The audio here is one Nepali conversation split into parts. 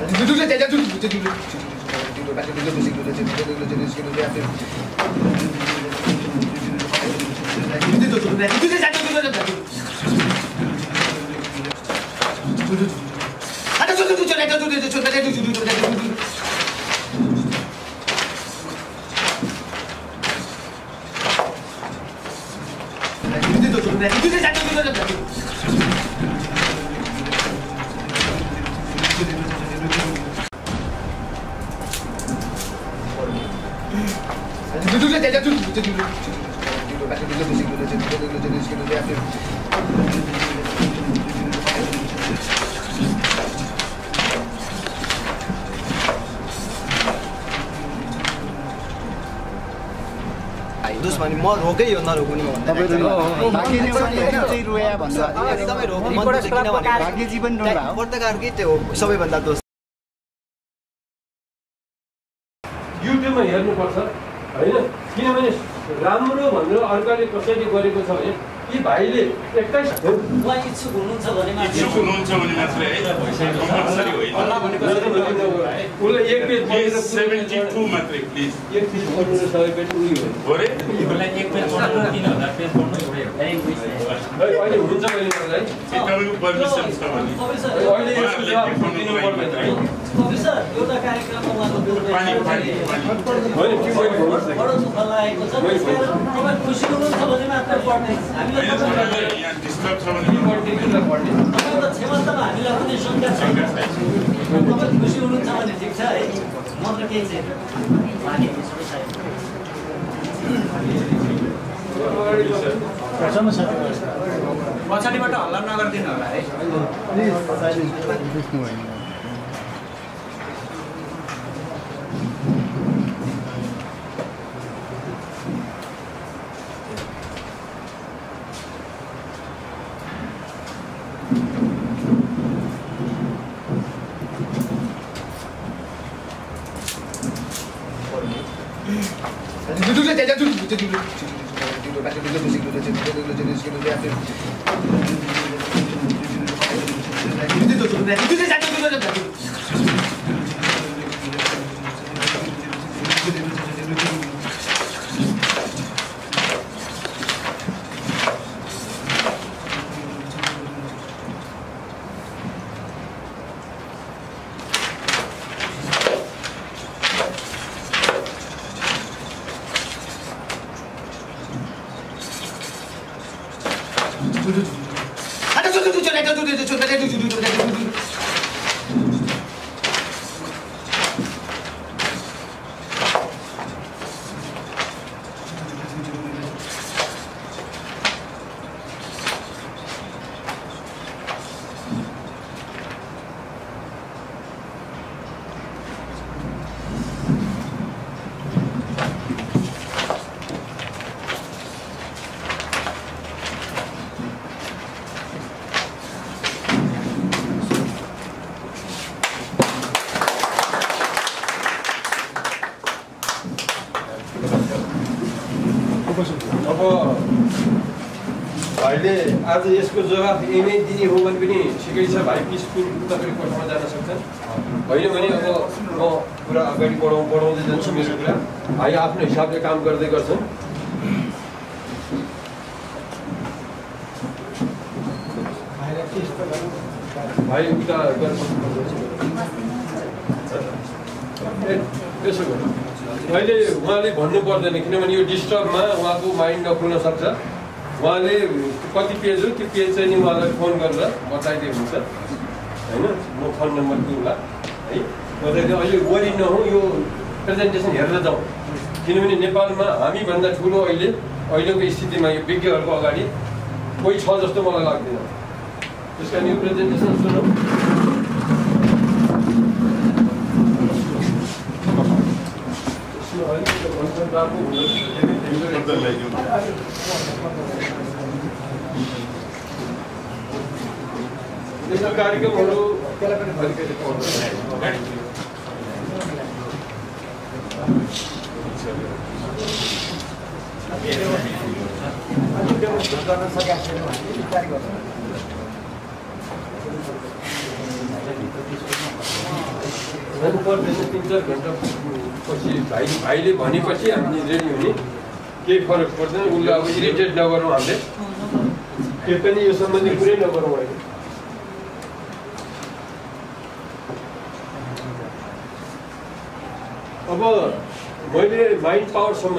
दुश्मनी म रोकै हो नरोक्नु पत्रकारकै त्यो सबैभन्दा दोष युट्युबमा हेर्नुपर्छ होइन किनभने राम्रो भनेर अर्काले कसैले गरेको छ भने यी भाइले 21 इच्छुक हुनुहुन्छ भने मात्रै है कम्पल्सरी होइन उसले एक पेज 72 मात्रै प्लिज एक पेज पढ्नु 100 पेज उयो हो रे यसलाई एक पेज पढ्नु 3000 पेज पढ्नु एउटै हो अहिले हुन्छ मैले मलाई तपाईँको परमिसन छ भने अहिले यसको जवाफ दिनु पर्दैन है अफिसर एउटा कार्यक्रममा उहाँको पानी होइन के मैले बडो दुःख लागेको छ त्यसकारण तपाईं खुसी हुनुहुन्छ भने मात्र पढ्ने हामीलाई यहाँ डिस्टर्ब छ भने तपाईको क्षमतामा हामीलाई कुनै शङ्का छैन तपाईं खुसी हुनुहुन्छ भने ठिक छ है म त केही छैन बाँकी सबै छैन पछाडिबाट हल्ला नगर्दिनु होला है भाइले आज यसको जवाफ यही दिने हो भने पनि ठिकै छ भाइ पिसफुल तपाईँ कोर्टमा जान सक्छन् होइन भने अब म पुरा अगाडि बढाउँदै जान्छु मेरो कुरा भाइ आफ्नो हिसाबले काम गर्दै गर्छन् भाइ उता त्यसो गर्नु अहिले उहाँले भन्नु पर्दैन किनभने यो डिस्टर्बमा उहाँको माइन्ड नखुल्न सक्छ उहाँले कति पेज हो त्यो पेज चाहिँ नि उहाँलाई फोन गरेर बताइदिए हुन्छ होइन म फोन नम्बर दिउँला है बताइदियो अहिले वरि नहौँ यो प्रेजेन्टेसन हेरेर जाउँ किनभने नेपालमा हामीभन्दा ठुलो अहिलेको स्थितिमा यो विज्ञहरूको अगाडि कोही छ जस्तो मलाई लाग्दैन त्यस कारण यो प्रेजेन्टेसन सुनौँ यस्तो कार्यक्रमहरू भन्नु पर्दैन 3-4 घण्टा पछि भाइले भनेपछि हामी रेडी हुने केही फरक पर्दैन उसले अब इरिटेट नगरौँ हामीले के पनि यो सम्बन्धी कुरै नगरौँ अहिले अब मैले माइन्ड पावर सम्म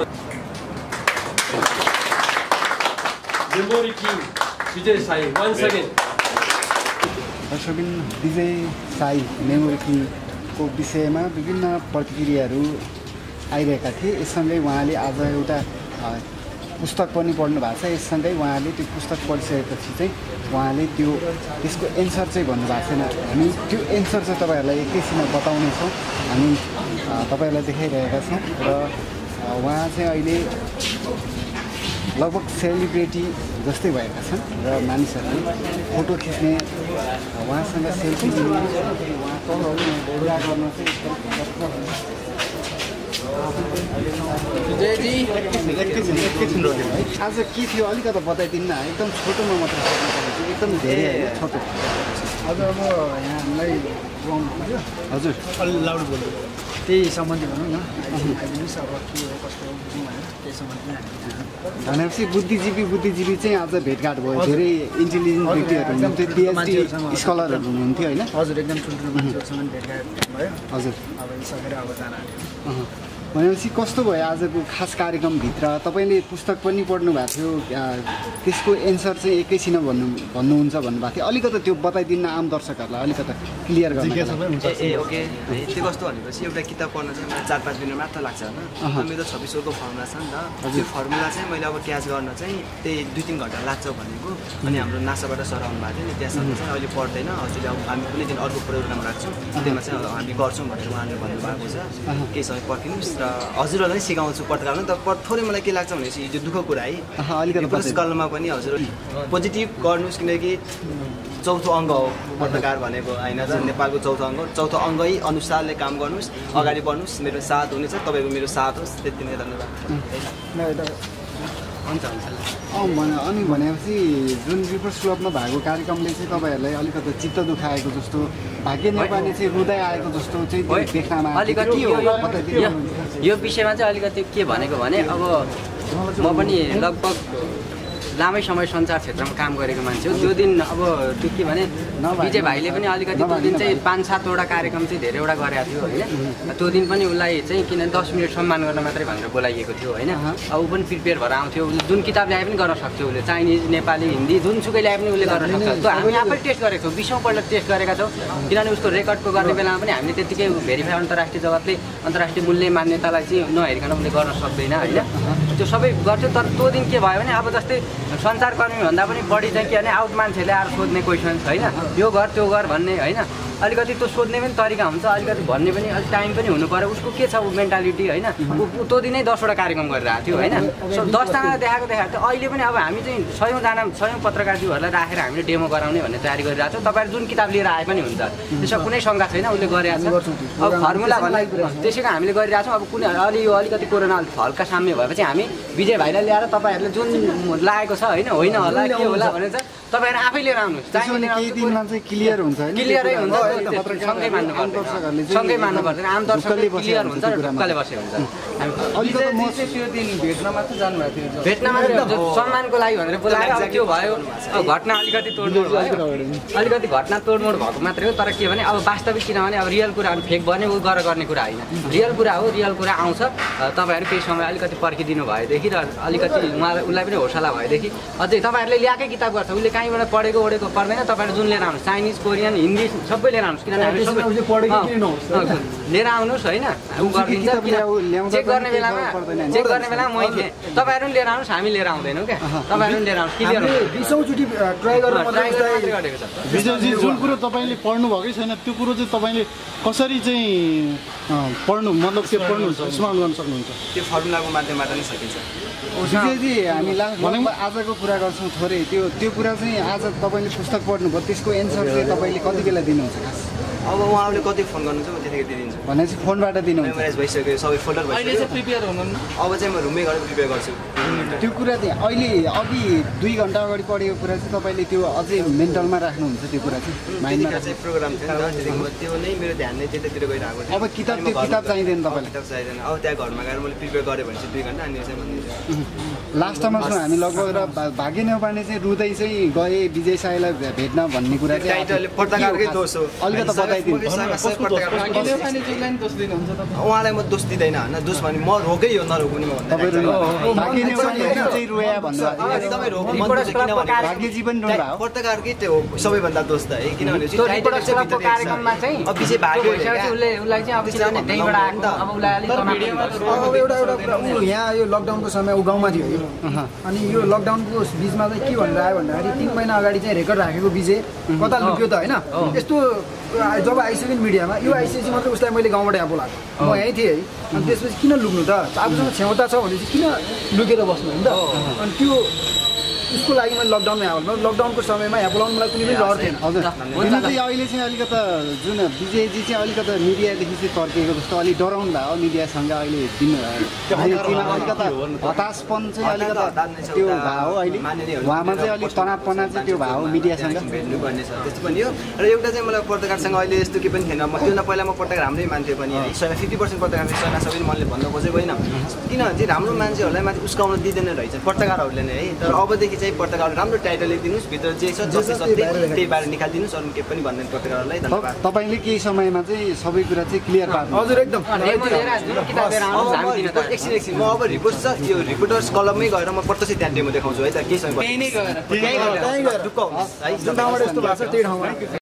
memory king Vijay Sai once again दर्शकबिन विजय साई मेमोरी किङको विषयमा विभिन्न प्रतिक्रियाहरू आइरहेका थिए यससँगै उहाँले आज एउटा पुस्तक पनि पढ्नु भएको छ यससँगै उहाँले त्यो पुस्तक पढिसकेपछि चाहिँ उहाँले त्यसको एन्सर चाहिँ भन्नुभएको छैन हामी त्यो एन्सर चाहिँ तपाईँहरूलाई एकैछिनमा बताउनेछौँ हामी तपाईँहरूलाई देखाइरहेका छौँ र उहाँ चाहिँ अहिले लगभग सेलिब्रेटी जस्तै भएका छन् र मानिसहरूले फोटो खिच्ने उहाँसँग सेल्फी लिने उहाँको कुरा गर्न चाहिँ विजयजी एकैछिन रोक्यो है आज के थियो अलिकति बताइदिनु न एकदम छोटोमा मात्र एकदम धेरै छोटो हजुर अब यहाँ हामीलाई गाउनु पर्यो हजुर अलि लाउड बोल्नु त्यही सम्बन्धी भनौँ न आइदिनुहोस् अब के हो कस्तो हो बुझौँ भनेर त्यही सम्बन्धी भनेपछि बुद्धिजीवी चाहिँ आज भेटघाट भयो धेरै इन्टेलिजेन्ट व्यक्तिहरू हुनुहुन्थ्यो पिएचडी स्कलरहरू हुनुहुन्थ्यो होइन हजुर एकदम ठुल्ठुलो मान्छेहरूसँग भेटघाट भयो हजुर अब सकेर अब जान भनेपछि कस्तो भयो आजको खास कार्यक्रमभित्र तपाईँले पुस्तक पनि पढ्नु भएको थियो त्यसको एन्सर चाहिँ एकैछिनमा भन्नुहुन्छ भन्नुभएको थियो अलिकति त्यो बताइदिनु आम दर्शकहरूलाई अलिकति क्लियर गर्नु ओके त्यो कस्तो भनेपछि एउटा किताब पढ्न चाहिँ मलाई 4-5 मिनट मात्र लाग्छ होइन मेरो 26 फर्मुला छ नि त त्यो फर्मुला चाहिँ मैले अब क्याच गर्न चाहिँ त्यही 2-3 घन्टा लाग्छ भनेको अनि हाम्रो नासाबाट सर आउनु भएको थियो नि त्यहाँसम्म चाहिँ अहिले पढ्दैन हजुरले अब हामी कुनै दिन अर्को प्रोग्राम राख्छौँ त्यसमा चाहिँ हामी गर्छौँ भनेर उहाँले भन्नुभएको छ केही समय पर्खिनुहोस् र हजुरहरूलाई सिकाउँछु पत्रकारमा तर थोरै मलाई के लाग्छ भनेपछि हिजो दुःखको कुरा है अलिकति कलममा पनि हजुर पोजिटिभ गर्नुहोस् किनकि चौथो अङ्ग हो पत्रकार भनेको होइन नेपालको चौथो अङ्गै अनुसारले काम गर्नुहोस् अगाडि बढ्नुहोस् मेरो साथ हुनेछ तपाईँको मेरो साथ होस् त्यति नै धन्यवाद हुन्छ अनि भनेपछि जुन रिभर्स क्लबमा भएको कार्यक्रमले चाहिँ तपाईँहरूलाई अलिकति चित्त दुखाएको जस्तो भाग्य नेपाली चाहिँ रुँदै आएको जस्तो चाहिँ देख्नमा अलिकति यो विषयमा चाहिँ अलिकति के भनेको भने अब म पनि लगभग लामै समय सञ्चार क्षेत्रमा काम गरेको मान्छे हो त्यो दिन अब त्यो के भने विजय भाइले पनि अलिकति त्यो दिन चाहिँ 5-7वटा कार्यक्रम चाहिँ धेरैवटा गरेको थियो होइन त्यो दिन पनि उसलाई चाहिँ किन 10 मिनट सम्मान गर्न मात्रै भनेर बोलाइएको थियो होइन अब ऊ पनि प्रिपेयर भएर आउँथ्यो जुन किताब ल्याए पनि गर्न सक्थ्यो उसले चाइनिज नेपाली हिन्दी जुनसुकै ल्याए पनि उसले गर्न सक्छ त्यो हामी आफै टेस्ट गरेको छौँ 20औँ पल्ट टेस्ट गरेका छौँ किनभने उसको रेकर्डको गर्ने बेलामा पनि हामीले त्यतिकै भेरिफाई अन्तर्राष्ट्रिय जगतले अन्तर्राष्ट्रिय मूल्य मान्यतालाई चाहिँ नहेरिकन उसले गर्न सक्दैन होइन त्यो सबै गर्थ्यो तर त्यो दिन के भयो भने अब जस्तै सञ्चारकर्मीभन्दा पनि बढी चाहिँ के भने आउट मान्छेले आएर सोध्ने क्वेसन्स होइन यो गर त्यो गर भन्ने होइन अलिकति त्यो सोध्ने पनि तरिका हुन्छ अलिकति भन्ने पनि अलिक टाइम पनि हुनु पर्यो उसको के छ ऊ मेन्टालिटी होइन त्यो दिनै 10वटा कार्यक्रम गरिरहेको थियो होइन 10जना देखाएको थियो अहिले पनि अब हामी चाहिँ 100 पत्रकारज्यूहरूलाई राखेर हामीले डेमो गराउने भन्ने तयारी गरिरहेको छौँ तपाईँहरू जुन किताब लिएर आए पनि हुन्छ त्यसमा कुनै शङ्का छैन उसले गरिरहेको छ अब फर्मुला भन्दा त्यसैको हामीले गरिरहेको छौँ अब कुनै यो अलिकति कोरोना हल्का साम्य भएपछि हामी विजय भाइलाई ल्याएर तपाईँहरूले जुन लागेको छ होइन होला के होला भनेर चाहिँ तपाईँहरू आफै लिएर आउनुहोस् केही दिनमा चाहिँ क्लियर हुन्छ क्लियरै हुन्छ सँगै मान्नुपर्दैन आम दर्शकले क्लियर हुन्छ र ढुक्कले बसेको हुन्छ भेट्न मात्रै सम्मानको लागि भनेर बोलाएर अब त्यो भयो घटना अलिकति तोडमोड भयो अलिकति घटना तोडमोड भएको मात्रै हो तर के भने अब वास्तविक किनभने अब रियल कुरा फेक भने ऊ गर्ने कुरा होइन रियल कुरा हो रियल कुरा आउँछ तपाईँहरू केही समय अलिकति पर्खिदिनु भएदेखि र अलिकति उसलाई पनि हौसला भएदेखि अझै तपाईँहरूले ल्याएकै किताब गर्छ उसले कहीँबाट पढेको पर्दैन तपाईँहरू जुन लिएर आउनुहोस् चाइनिज कोरियन हिन्दी सबै लिएर आउनुहोस् किनभने लिएर आउनुहोस् होइन चेक गर्ने बेलामा मै थिएँ तपाईँहरू पनि लिएर आउनुहोस् हामी लिएर आउँदैनौँ क्या तपाईँहरू पनि लिएर आउनुहोस् क्लियर विजयजी जुन कुरो तपाईँले पढ्नु भएकै छैन त्यो कुरो चाहिँ तपाईँले कसरी चाहिँ पढ्नु मतलब के पढ्नुहुन्छ स्मरण गर्न सक्नुहुन्छ त्यो फर्मुलाको माध्यमबाट नै सकिन्छ विजयजी हामी आजको कुरा गर्छौँ थोरै त्यो कुरा चाहिँ आज तपाईँले पुस्तक पढ्नुभयो त्यसको एन्सर चाहिँ तपाईँले कति बेला दिनुहुन्छ खास अब उहाँहरूले कति फोन गर्नुहुन्छ म त्यतिकै दिइदिन्छु भनेपछि फोनबाट दिनुहुन्छ मेमोराइज भइसक्यो सबै फोल्डर भइसक्यो प्रिपेयर हुनुहुन्न अब चाहिँ म रुममै गएर प्रिपेयर गर्छु त्यो कुरा चाहिँ अहिले अघि 2 घन्टा अगाडि पढेको कुरा चाहिँ तपाईँले त्यो अझै मेन्टलमा राख्नुहुन्छ त्यो कुरा चाहिँ माइन्डमा त्यतिखेर चाहिँ प्रोग्राम थियो नि त त्यतिखेर त्यो नै मेरो ध्यान नै त्यतातिर गइरहेको थियो अब किताब चाहिँदैन तपाईँलाई किताब चाहिँदैन अब त्यहाँ घरमा गएर मैले प्रिपेयर गरेँ भने चाहिँ 2 घन्टा अनि चाहिँ भनिदिन्छु लास्टमा चाहिँ हामी लगभग र भाग्य नेपालले चाहिँ रुँदै चाहिँ गए विजय साईलाई भेट्न भन्ने कुरा चाहिँ टाइटलले पत्रकारकै दोष हो अलिकति बताइदिनु उहाँलाई म दोष दिँदैन होइन दोष भने म रोकै हो नरोक्नु म भाग्य नेपालले चाहिँ रोया भन्नु भाग्यजी पनि रोनु भयो पत्रकारकै त्यो हो सबैभन्दा दोष त है किनभने कार्यक्रममा चाहिँ अब विजय भाग्यो उसलाई चाहिँ अब किनभने त्यहीँबाट आएको अब उसलाई अलिक अब एउटा कुरा ऊ यहाँ यो लकडाउनको समय ऊ गाउँमा थियो अनि यो लकडाउनको बिचमा चाहिँ के भनेर आयो भन्दाखेरि 3 महिना अगाडि चाहिँ रेकर्ड राखेको विजय कता लुक्यो त होइन यस्तो जब आइसक्यो नि मिडियामा यो आइसकेपछि मात्रै उसलाई मैले गाउँबाट यहाँ बोलाएको म यहीँ थिएँ है अनि त्यसपछि किन लुक्नु त आफूसँग क्षमता छ भने चाहिँ किन लुकेर बस्नु होइन त अनि त्यो उसको लागि मैले लकडाउनमा यहाँ लकडाउनको समयमा यहाँ बोलाउनु मलाई कुनै पनि डर थिएन हजुर चाहिँ अहिले चाहिँ अलिकति जुन विजयजी चाहिँ अलिकति मिडियादेखि चाहिँ तर्किएको जस्तो अलिक डराउनु भयो मिडियासँग अहिले अलिकति हताशपन चाहिँ अलिकति त्यो भयो अहिले उहाँमा चाहिँ अलिक तनावपना चाहिँ त्यो भयो मिडियासँग भेट्नुपर्ने छ त्यस्तो पनि हो र एउटा चाहिँ मलाई पत्रकारसँग अहिले यस्तो के पनि थिएन त्योभन्दा पहिला म पत्रकार राम्रै मान्थेँ पनि 50% पत्रकार सबैले मनले भन्न खोजेको होइन किनभने चाहिँ राम्रो मान्छेहरूलाई माथि उस्काउन दिँदैन रहेछ पत्रकारहरूले नै है तर अबदेखि चाहिँ पत्रकारले राम्रो टाइटल लेखिदिनुहोस् भित्र जे छ जति सत्य त्यही बारे निकालिदिनुहोस् अरू केही पनि भन्दैन पत्रकारहरूलाई धन्यवाद तपाईँले केही समयमा चाहिँ सबै कुरा चाहिँ क्लियर पार्नु हजुर एकदम एकछिन म अब रिपोर्ट छ यो रिपोर्टर्स कलममै गएर म प्रत्यक्ष त्यहाँ डेमो देखाउँछु है त केही समय त्यहीँ गएर ढुक्क हुनुहोस् है जताबाट यस्तो भएको छ त्यही ठाउँमा